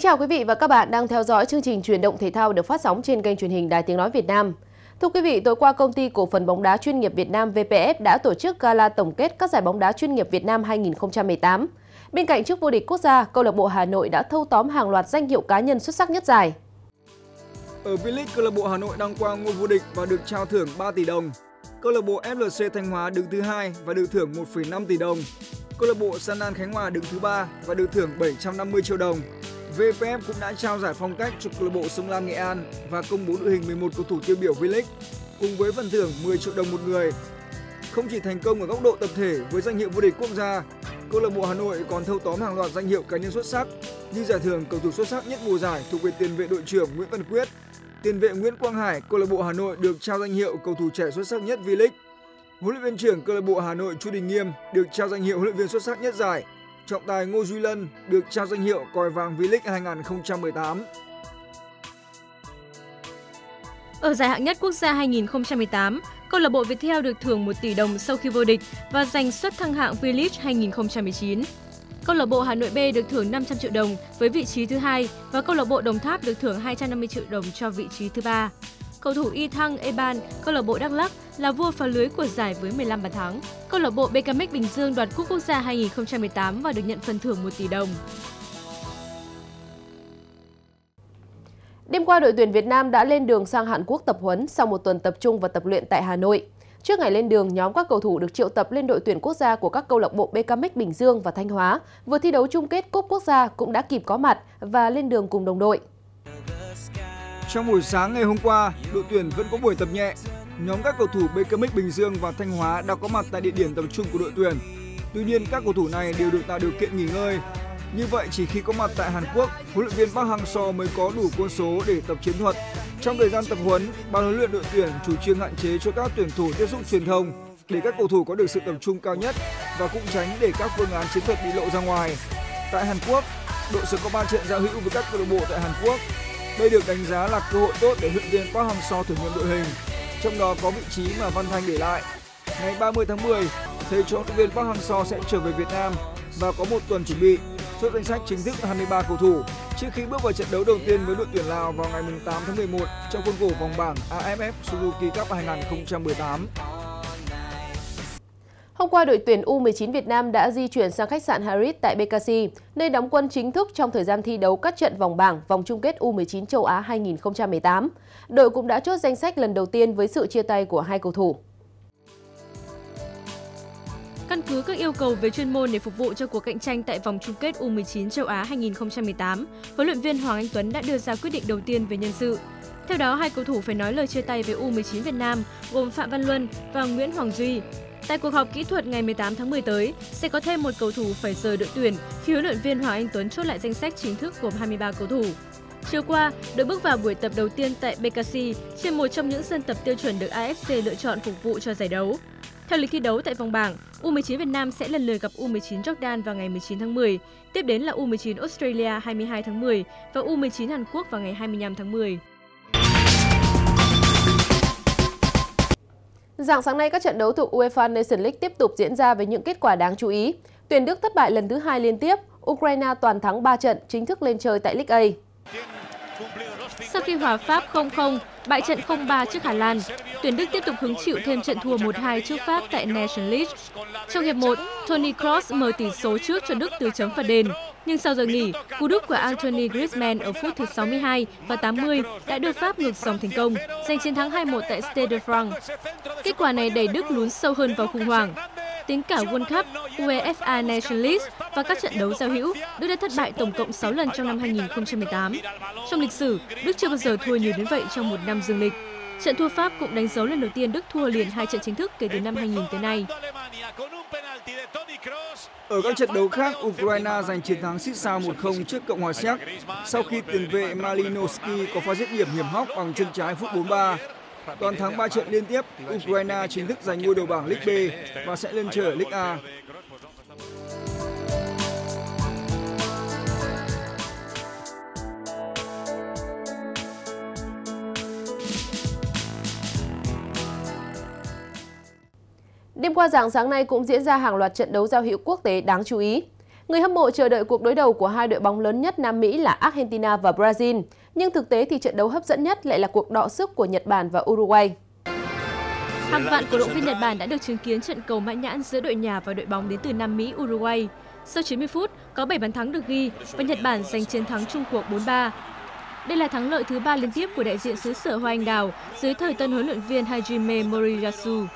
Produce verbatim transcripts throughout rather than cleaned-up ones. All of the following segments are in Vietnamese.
chào quý vị và các bạn đang theo dõi chương trình Chuyển động thể thao được phát sóng trên kênh truyền hình Đài Tiếng nói Việt Nam. Thưa quý vị, tối qua công ty cổ phần bóng đá chuyên nghiệp Việt Nam vê pê ép đã tổ chức gala tổng kết các giải bóng đá chuyên nghiệp Việt Nam hai nghìn không trăm mười tám. Bên cạnh chức vô địch quốc gia, câu lạc bộ Hà Nội đã thâu tóm hàng loạt danh hiệu cá nhân xuất sắc nhất giải. Ở V-League, câu lạc bộ Hà Nội đăng quang ngôi vô địch và được trao thưởng ba tỷ đồng. Câu lạc bộ ép lờ xê Thanh Hóa đứng thứ hai và được thưởng một phẩy năm tỷ đồng. Câu lạc bộ San An Khánh Hòa đứng thứ ba và được thưởng bảy trăm năm mươi triệu đồng. vê pê ép cũng đã trao giải phong cách cho câu lạc bộ Sông Lam Nghệ An và công bố đội hình mười một cầu thủ tiêu biểu V-League cùng với phần thưởng mười triệu đồng một người. Không chỉ thành công ở góc độ tập thể với danh hiệu vô địch quốc gia, câu lạc bộ Hà Nội còn thâu tóm hàng loạt danh hiệu cá nhân xuất sắc như giải thưởng cầu thủ xuất sắc nhất mùa giải thuộc về tiền vệ đội trưởng Nguyễn Văn Quyết, tiền vệ Nguyễn Quang Hải. Câu lạc bộ Hà Nội được trao danh hiệu cầu thủ trẻ xuất sắc nhất V-League. Huấn luyện viên trưởng câu lạc bộ Hà Nội Chu Đình Nghiêm được trao danh hiệu huấn luyện viên xuất sắc nhất giải. Trọng tài Ngô Duy Lân được trao danh hiệu còi vàng V-League hai nghìn không trăm mười tám. Ở giải hạng nhất quốc gia hai nghìn không trăm mười tám, câu lạc bộ Viettel được thưởng một tỷ đồng sau khi vô địch và giành suất thăng hạng V-League hai nghìn không trăm mười chín. Câu lạc bộ Hà Nội B được thưởng năm trăm triệu đồng với vị trí thứ hai và câu lạc bộ Đồng Tháp được thưởng hai trăm năm mươi triệu đồng cho vị trí thứ ba. Cầu thủ Y Thăng Eban, câu lạc bộ Đắk Lắk là vua phá lưới của giải với mười lăm bàn thắng. Câu lạc bộ bê ca em ích Bình Dương đoạt cúp quốc gia hai nghìn không trăm mười tám và được nhận phần thưởng một tỷ đồng. Đêm qua, đội tuyển Việt Nam đã lên đường sang Hàn Quốc tập huấn sau một tuần tập trung và tập luyện tại Hà Nội. Trước ngày lên đường, nhóm các cầu thủ được triệu tập lên đội tuyển quốc gia của các câu lạc bộ bê ca em ích Bình Dương và Thanh Hóa vừa thi đấu chung kết cúp quốc gia cũng đã kịp có mặt và lên đường cùng đồng đội. Trong buổi sáng ngày hôm qua, đội tuyển vẫn có buổi tập nhẹ. Nhóm các cầu thủ bê ca em ích Bình Dương và Thanh Hóa đã có mặt tại địa điểm tập trung của đội tuyển. Tuy nhiên, các cầu thủ này đều được tạo điều kiện nghỉ ngơi. Như vậy, chỉ khi có mặt tại Hàn Quốc, huấn luyện viên Park Hang-seo mới có đủ quân số để tập chiến thuật. Trong thời gian tập huấn, ban huấn luyện đội tuyển chủ trương hạn chế cho các tuyển thủ tiếp xúc truyền thông để các cầu thủ có được sự tập trung cao nhất và cũng tránh để các phương án chiến thuật bị lộ ra ngoài. Tại Hàn Quốc, đội sẽ có ba trận giao hữu với các câu lạc bộ tại Hàn Quốc. Đây được đánh giá là cơ hội tốt để huấn luyện viên Park Hang-seo thử nghiệm đội hình, trong đó có vị trí mà Văn Thanh để lại. Ngày ba mươi tháng mười, thầy trò huấn luyện viên Park Hang-seo sẽ trở về Việt Nam và có một tuần chuẩn bị chốt danh sách chính thức hai mươi ba cầu thủ trước khi bước vào trận đấu đầu tiên với đội tuyển Lào vào ngày tám tháng mười một trong khuôn khổ vòng bảng a ép ép Suzuki Cup hai nghìn không trăm mười tám. Hôm qua, đội tuyển U mười chín Việt Nam đã di chuyển sang khách sạn Harris tại bê ca xê, nơi đóng quân chính thức trong thời gian thi đấu các trận vòng bảng vòng chung kết U mười chín châu Á hai nghìn không trăm mười tám. Đội cũng đã chốt danh sách lần đầu tiên với sự chia tay của hai cầu thủ. Căn cứ các yêu cầu về chuyên môn để phục vụ cho cuộc cạnh tranh tại vòng chung kết U mười chín châu Á hai nghìn không trăm mười tám, huấn luyện viên Hoàng Anh Tuấn đã đưa ra quyết định đầu tiên về nhân sự. Theo đó, hai cầu thủ phải nói lời chia tay với U mười chín Việt Nam gồm Phạm Văn Luân và Nguyễn Hoàng Duy. Tại cuộc họp kỹ thuật ngày mười tám tháng mười tới, sẽ có thêm một cầu thủ phải rời đội tuyển khi huấn luyện viên Hoàng Anh Tuấn chốt lại danh sách chính thức gồm hai mươi ba cầu thủ. Chiều qua, đội bước vào buổi tập đầu tiên tại bê ca xê trên một trong những sân tập tiêu chuẩn được a ép xê lựa chọn phục vụ cho giải đấu. Theo lịch thi đấu tại vòng bảng, U mười chín Việt Nam sẽ lần lượt gặp U mười chín Jordan vào ngày mười chín tháng mười, tiếp đến là U mười chín Australia hai mươi hai tháng mười và U mười chín Hàn Quốc vào ngày hai mươi lăm tháng mười. Rạng sáng nay, các trận đấu thuộc UEFA Nations League tiếp tục diễn ra với những kết quả đáng chú ý. Tuyển Đức thất bại lần thứ hai liên tiếp, Ukraine toàn thắng ba trận, chính thức lên chơi tại League A. Sau khi hòa Pháp không không, bại trận không ba trước Hà Lan, tuyển Đức tiếp tục hứng chịu thêm trận thua một hai trước Pháp tại Nations League. Trong hiệp một, Toni Kroos mở tỷ số trước cho Đức từ chấm phạt đền, nhưng sau giờ nghỉ, cú đúp của Anthony Griezmann ở phút thứ sáu mươi hai và tám mươi đã đưa Pháp ngược dòng thành công, giành chiến thắng hai một tại Stade de France. Kết quả này đẩy Đức lún sâu hơn vào khủng hoảng. Tính cả World Cup, UEFA Nations League và các trận đấu giao hữu, Đức đã thất bại tổng cộng sáu lần trong năm hai nghìn không trăm mười tám. Trong lịch sử, Đức chưa bao giờ thua nhiều đến vậy trong một năm dương lịch. Trận thua Pháp cũng đánh dấu lần đầu tiên Đức thua liền hai trận chính thức kể từ năm hai nghìn tới nay. Ở các trận đấu khác, Ukraine giành chiến thắng xít sao một không trước Cộng hòa Séc sau khi tiền vệ Malinowski có pha dứt điểm hiểm hóc bằng chân trái phút bốn mươi ba. Toàn thắng ba trận liên tiếp, Ukraine chính thức giành ngôi đầu bảng League B và sẽ lên chơi ở League A. Đêm qua rạng sáng nay cũng diễn ra hàng loạt trận đấu giao hữu quốc tế đáng chú ý. Người hâm mộ chờ đợi cuộc đối đầu của hai đội bóng lớn nhất Nam Mỹ là Argentina và Brazil. Nhưng thực tế thì trận đấu hấp dẫn nhất lại là cuộc đọ sức của Nhật Bản và Uruguay. Hàng vạn cổ động viên Nhật Bản đã được chứng kiến trận cầu mãn nhãn giữa đội nhà và đội bóng đến từ Nam Mỹ Uruguay. Sau chín mươi phút, có bảy bàn thắng được ghi và Nhật Bản giành chiến thắng chung cuộc bốn ba. Đây là thắng lợi thứ ba liên tiếp của đại diện xứ sở Hoa Anh Đào dưới thời tân huấn luyện viên Hajime Moriyasu.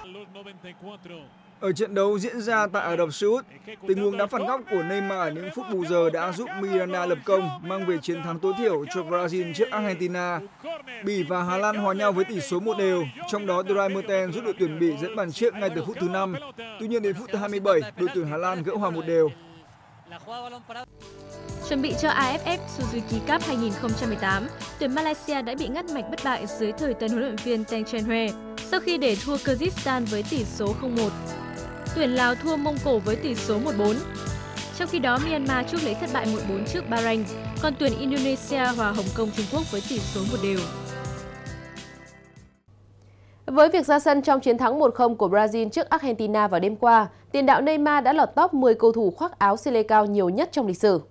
Ở trận đấu diễn ra tại Ả Rập Xê Út, tình huống đá phạt góc của Neymar ở những phút bù giờ đã giúp Miranda lập công mang về chiến thắng tối thiểu cho Brazil trước Argentina. Bỉ và Hà Lan hòa nhau với tỷ số một đều, trong đó Dries Mertens giúp đội tuyển Bỉ dẫn bàn trước ngay từ phút thứ năm. Tuy nhiên đến phút thứ hai mươi bảy, đội tuyển Hà Lan gỡ hòa một đều. Chuẩn bị cho a ép ép Suzuki Cup hai nghìn không trăm mười tám, tuyển Malaysia đã bị ngắt mạch bất bại dưới thời tân huấn luyện viên Teng Chen Hue sau khi để thua Kyrgyzstan với tỷ số không một. Tuyển Lào thua Mông Cổ với tỷ số một bốn. Trong khi đó, Myanmar chuốc lấy thất bại một bốn trước Bahrain, còn tuyển Indonesia hòa Hồng Kông Trung Quốc với tỷ số một đều. Với việc ra sân trong chiến thắng một không của Brazil trước Argentina vào đêm qua, tiền đạo Neymar đã lọt top mười cầu thủ khoác áo Seleção nhiều nhất trong lịch sử.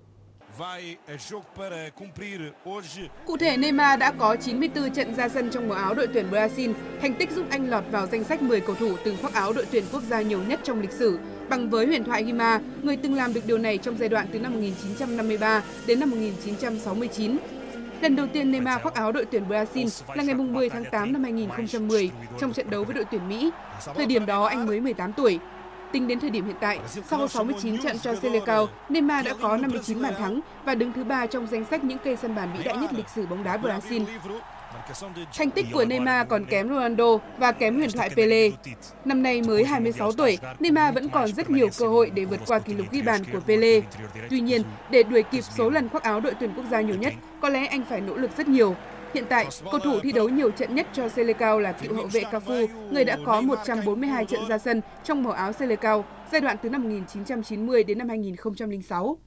Cụ thể, Neymar đã có chín mươi tư trận ra sân trong màu áo đội tuyển Brazil, thành tích giúp anh lọt vào danh sách mười cầu thủ từng khoác áo đội tuyển quốc gia nhiều nhất trong lịch sử, bằng với huyền thoại Guima, người từng làm được điều này trong giai đoạn từ năm một nghìn chín trăm năm mươi ba đến năm một nghìn chín trăm sáu mươi chín. Lần đầu tiên Neymar khoác áo đội tuyển Brazil là ngày mười tháng tám năm hai nghìn không trăm mười trong trận đấu với đội tuyển Mỹ. Thời điểm đó anh mới mười tám tuổi. Tính đến thời điểm hiện tại, sau sáu mươi chín trận cho Seleção, Neymar đã có năm mươi chín bàn thắng và đứng thứ ba trong danh sách những cây sân bàn vĩ đại nhất lịch sử bóng đá Brazil. Thành tích của Neymar còn kém Ronaldo và kém huyền thoại Pelé. Năm nay mới hai mươi sáu tuổi, Neymar vẫn còn rất nhiều cơ hội để vượt qua kỷ lục ghi bàn của Pelé. Tuy nhiên, để đuổi kịp số lần khoác áo đội tuyển quốc gia nhiều nhất, có lẽ anh phải nỗ lực rất nhiều. Hiện tại, cầu thủ thi đấu nhiều trận nhất cho Seleção là cựu hậu vệ Cafu, người đã có một trăm bốn mươi hai trận ra sân trong màu áo Seleção, giai đoạn từ năm một nghìn chín trăm chín mươi đến năm hai nghìn không trăm lẻ sáu.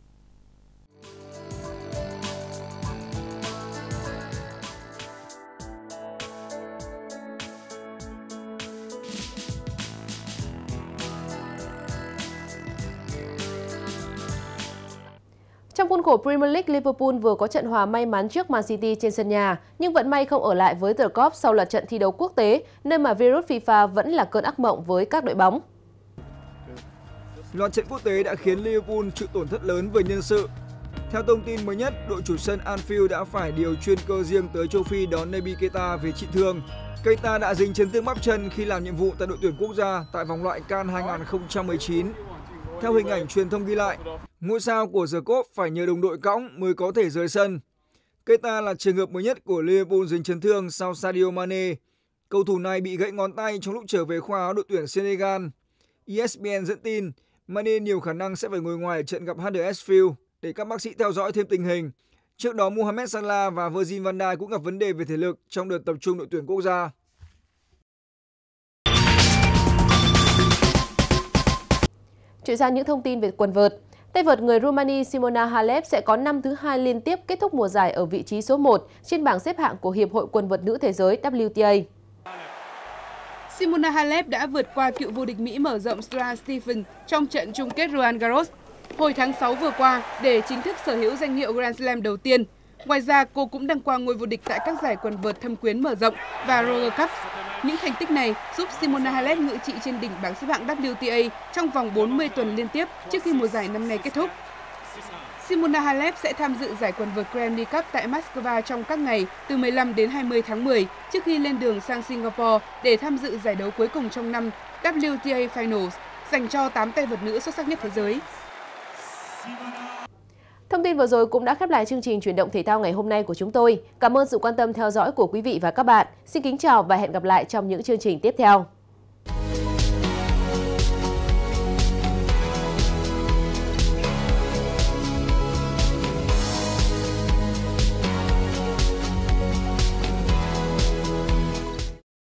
Trong khuôn khổ Premier League, Liverpool vừa có trận hòa may mắn trước Man City trên sân nhà, nhưng vận may không ở lại với The Kop sau loạt trận thi đấu quốc tế, nơi mà virus FIFA vẫn là cơn ác mộng với các đội bóng. Loạt trận quốc tế đã khiến Liverpool chịu tổn thất lớn về nhân sự. Theo thông tin mới nhất, đội chủ sân Anfield đã phải điều chuyên cơ riêng tới châu Phi đón Naby Keita về trị thương. Keita đã dính chấn thương bắp chân khi làm nhiệm vụ tại đội tuyển quốc gia tại vòng loại CAN hai nghìn không trăm mười chín. Theo hình ảnh truyền thông ghi lại, ngôi sao của The Kop phải nhờ đồng đội cõng mới có thể rời sân. Keita là trường hợp mới nhất của Liverpool dính chấn thương sau Sadio Mane. Cầu thủ này bị gãy ngón tay trong lúc trở về khoác áo đội tuyển Senegal. E S P N dẫn tin Mane nhiều khả năng sẽ phải ngồi ngoài ở trận gặp Huddersfield để các bác sĩ theo dõi thêm tình hình. Trước đó, Mohamed Salah và Virgil van Dijk cũng gặp vấn đề về thể lực trong đợt tập trung đội tuyển quốc gia. Chuyển sang những thông tin về quần vợt. Tay vợt người Romania Simona Halep sẽ có năm thứ hai liên tiếp kết thúc mùa giải ở vị trí số một trên bảng xếp hạng của Hiệp hội quần vợt nữ thế giới W T A. Simona Halep đã vượt qua cựu vô địch Mỹ mở rộng Sloane Stephens trong trận chung kết Roland Garros hồi tháng sáu vừa qua để chính thức sở hữu danh hiệu Grand Slam đầu tiên. Ngoài ra, cô cũng đăng quang ngôi vô địch tại các giải quần vợt thâm quyến mở rộng và Roller Cup. Những thành tích này giúp Simona Halep ngự trị trên đỉnh bảng xếp hạng W T A trong vòng bốn mươi tuần liên tiếp trước khi mùa giải năm nay kết thúc. Simona Halep sẽ tham dự giải quần vợt Grammy Cup tại Moscow trong các ngày từ mười lăm đến hai mươi tháng mười trước khi lên đường sang Singapore để tham dự giải đấu cuối cùng trong năm W T A Finals dành cho tám tay vợt nữ xuất sắc nhất thế giới. Thông tin vừa rồi cũng đã khép lại chương trình Chuyển động thể thao ngày hôm nay của chúng tôi. Cảm ơn sự quan tâm theo dõi của quý vị và các bạn. Xin kính chào và hẹn gặp lại trong những chương trình tiếp theo.